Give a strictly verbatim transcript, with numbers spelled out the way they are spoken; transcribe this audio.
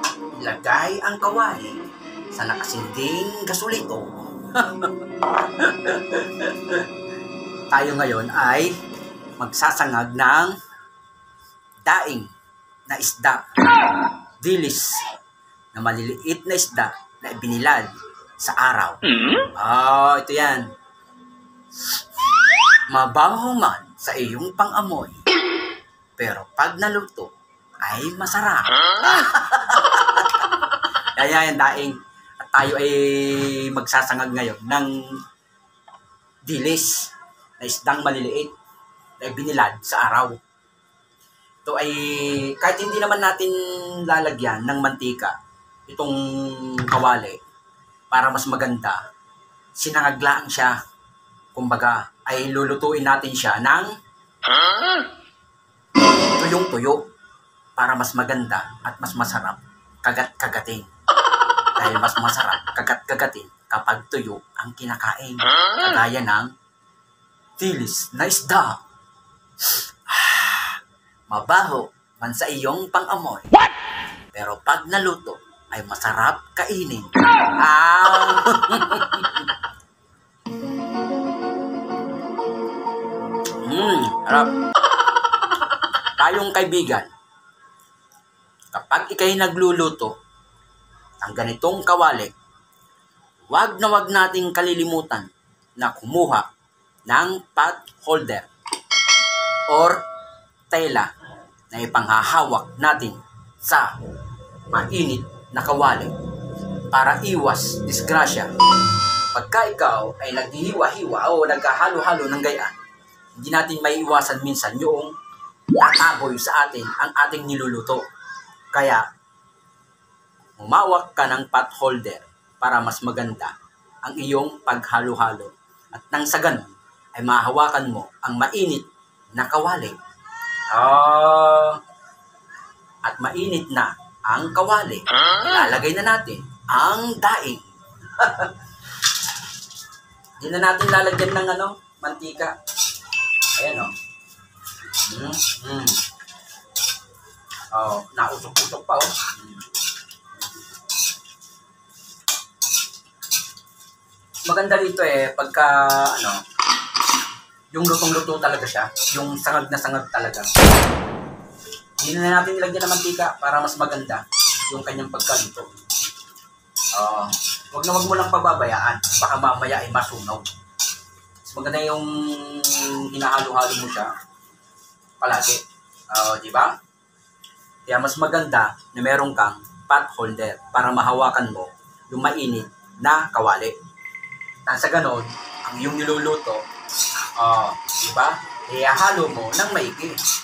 Ilagay ang kawali sa nakasinding gasolito. Tayo ngayon ay magsasangag ng daing na isda, dilis na maliliit na isda na ibinilad sa araw. Ah, ito yan. Mabaho man sa iyong pang-amoy, pero pag naluto ay masarap. Kaya yan, daing. At tayo ay magsasangag ngayon ng dilis na isdang maliliit na ibinilad sa araw. Ito ay, kahit hindi naman natin lalagyan ng mantika, itong kawali, para mas maganda, sinangaglaan siya. Kumbaga, ay lulutuin natin siya ng tuyong-tuyo para mas maganda at mas masarap kagat-kagatin. Dahil mas masarap kagat-kagatin kapag tuyo ang kinakain. Kagaya ng dilis na isda. Mabaho man sa iyong pang-amoy. What? Pero pag naluto ay masarap kainin. Ah! Hmm, harap. Tayong kaibigan, kapag ikay nagluluto ang ganitong kawali, wag na wag nating kalilimutan na kumuha ng pot holder or tela na ipanghahawak natin sa mainit na kawali para iwas disgrasya. Pagka ikaw ay naghihiwa-hiwa o naghahalo-halo ng gayaan, hindi natin maiiwasan minsan yung nataboy sa atin ang ating niluluto. Kaya, umawak ka ng pot holder para mas maganda ang iyong paghalo-halo. At nang sa ganun, ay mahawakan mo ang mainit na kawali. Oh, at mainit na ang kawali. Ilalagay na natin ang daing. Hindi na natin lalagyan ng ano, mantika. Ayan o. Oh. Mm, mm. Oh, nausok-usok pa oh. Mm. Maganda dito eh, pagka ano, yung lutong-luto talaga siya, yung sangag na sangag talaga. Hindi na natin ilagyan ng mantika para mas maganda yung kanyang pagkaluto. Uh, wag na wag mo lang pababayaan, baka mamaya ay masunog. Mas maganda yung hinahalo-halo mo siya palagi. Uh, di ba? Kaya mas maganda na meron kang pot holder para mahawakan mo yung mainit na kawali. At sa ganon, ang iyong niluluto, uh, di ba? Ihahalo mo ng maigi.